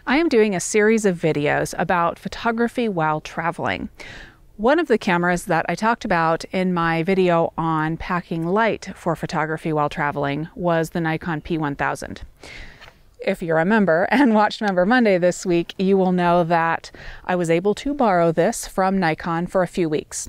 I am doing a series of videos about photography while traveling. One of the cameras that I talked about in my video on packing light for photography while traveling was the Nikon P1000. If you remember and watched Member Monday this week, you will know that I was able to borrow this from Nikon for a few weeks.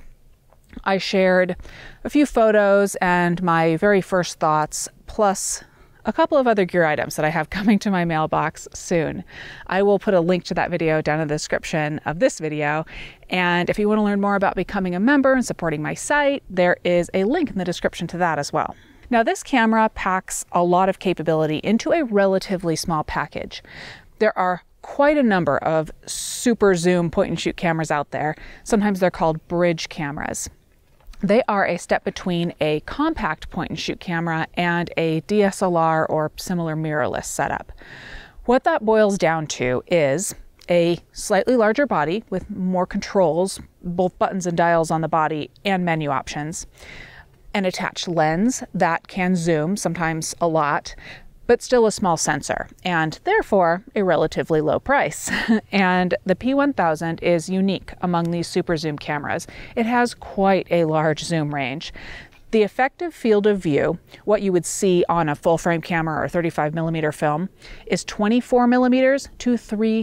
I shared a few photos and my very first thoughts, plus a couple of other gear items that I have coming to my mailbox soon. I will put a link to that video down in the description of this video. And if you want to learn more about becoming a member and supporting my site, there is a link in the description to that as well. Now, this camera packs a lot of capability into a relatively small package. There are quite a number of super zoom point and shoot cameras out there. Sometimes they're called bridge cameras. They are a step between a compact point and shoot camera and a DSLR or similar mirrorless setup. What that boils down to is a slightly larger body with more controls, both buttons and dials on the body, and menu options. An attached lens that can zoom, sometimes a lot, but still a small sensor, and therefore a relatively low price. And the P1000 is unique among these super zoom cameras. It has quite a large zoom range. The effective field of view, what you would see on a full frame camera or 35mm film, is 24mm to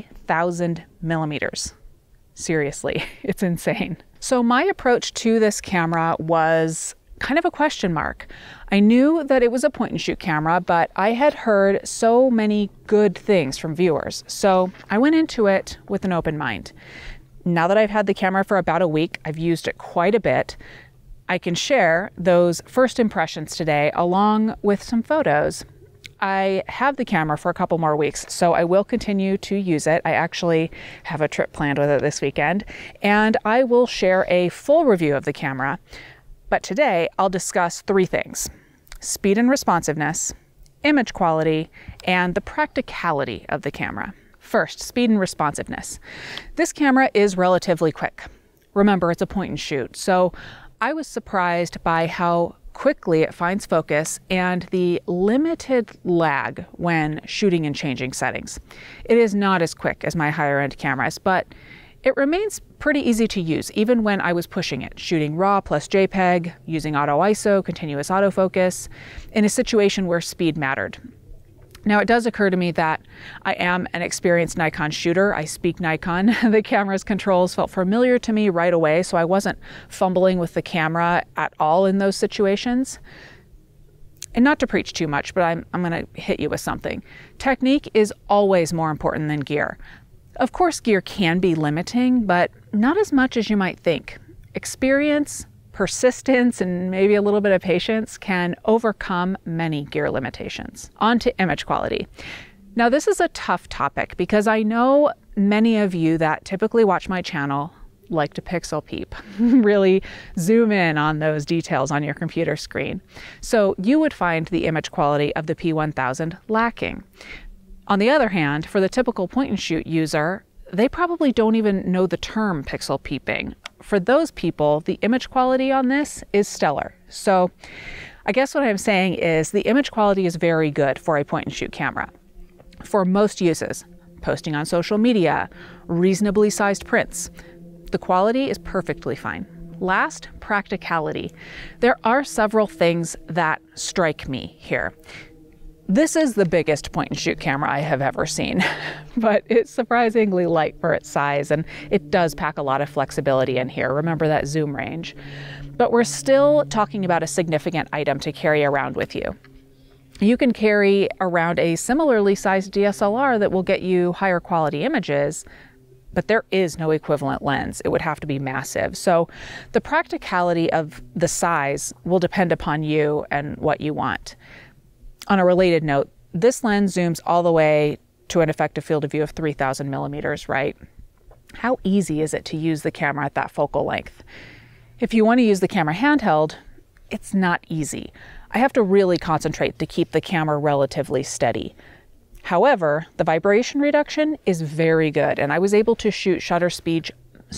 3000 millimeters. Seriously, it's insane. So my approach to this camera was kind of a question mark. I knew that it was a point and shoot camera, but I had heard so many good things from viewers. So I went into it with an open mind. Now that I've had the camera for about a week, I've used it quite a bit. I can share those first impressions today along with some photos. I have the camera for a couple more weeks, so I will continue to use it. I actually have a trip planned with it this weekend, and I will share a full review of the camera. But today I'll discuss three things: speed and responsiveness, image quality, and the practicality of the camera. First, speed and responsiveness. This camera is relatively quick. Remember, it's a point and shoot, so I was surprised by how quickly it finds focus and the limited lag when shooting and changing settings. It is not as quick as my higher end cameras, but it remains pretty easy to use even when I was pushing it, shooting RAW plus JPEG, using auto ISO, continuous autofocus, in a situation where speed mattered. Now, it does occur to me that I am an experienced Nikon shooter. I speak Nikon. The camera's controls felt familiar to me right away, so I wasn't fumbling with the camera at all in those situations. And not to preach too much, but I'm going to hit you with something. Technique is always more important than gear. Of course, gear can be limiting, but not as much as you might think. Experience, persistence, and maybe a little bit of patience can overcome many gear limitations. On to image quality. Now, this is a tough topic because I know many of you that typically watch my channel like to pixel peep, really zoom in on those details on your computer screen. So you would find the image quality of the P1000 lacking. On the other hand, for the typical point and shoot user, they probably don't even know the term pixel peeping. For those people, the image quality on this is stellar. So I guess what I'm saying is the image quality is very good for a point and shoot camera. For most uses, posting on social media, reasonably sized prints, the quality is perfectly fine. Last, practicality. There are several things that strike me here. This is the biggest point and shoot camera I have ever seen, but it's surprisingly light for its size, and it does pack a lot of flexibility in here. Remember that zoom range. But we're still talking about a significant item to carry around with you. You can carry around a similarly sized DSLR that will get you higher quality images, but there is no equivalent lens. It would have to be massive. So the practicality of the size will depend upon you and what you want. On a related note, this lens zooms all the way to an effective field of view of 3000 millimeters, right? How easy is it to use the camera at that focal length? If you want to use the camera handheld, it's not easy. I have to really concentrate to keep the camera relatively steady. However, the vibration reduction is very good, and I was able to shoot shutter speeds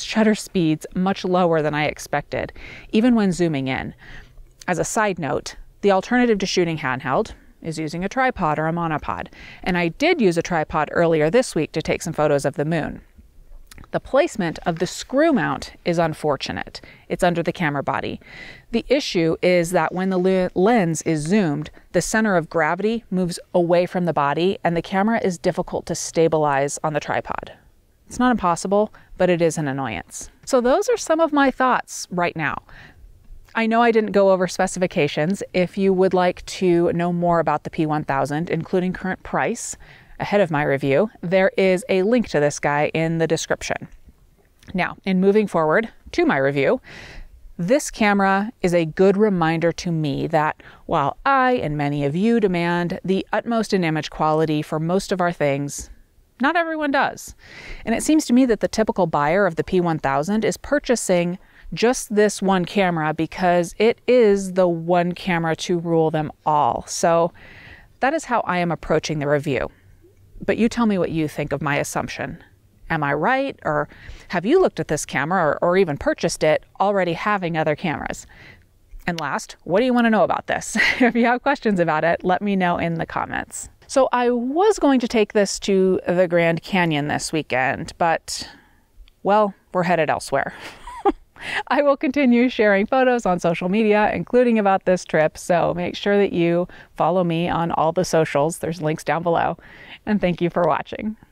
much lower than I expected, even when zooming in. As a side note, the alternative to shooting handheld, is using a tripod or a monopod. And I did use a tripod earlier this week to take some photos of the moon. The placement of the screw mount is unfortunate. It's under the camera body. The issue is that when the lens is zoomed, the center of gravity moves away from the body and the camera is difficult to stabilize on the tripod. It's not impossible, but it is an annoyance. So those are some of my thoughts right now. I know I didn't go over specifications. If you would like to know more about the P1000, including current price, ahead of my review, there is a link to this guy in the description. Now, in moving forward to my review, this camera is a good reminder to me that while I and many of you demand the utmost in image quality for most of our things, not everyone does. And it seems to me that the typical buyer of the P1000 is purchasing just this one camera because it is the one camera to rule them all. So that is how I am approaching the review. But you tell me what you think of my assumption. Am I right? Or have you looked at this camera or even purchased it already having other cameras? And last, what do you want to know about this? If you have questions about it, let me know in the comments. So I was going to take this to the Grand Canyon this weekend, but, well, we're headed elsewhere. I will continue sharing photos on social media, including about this trip, so make sure that you follow me on all the socials. There's links down below. And thank you for watching.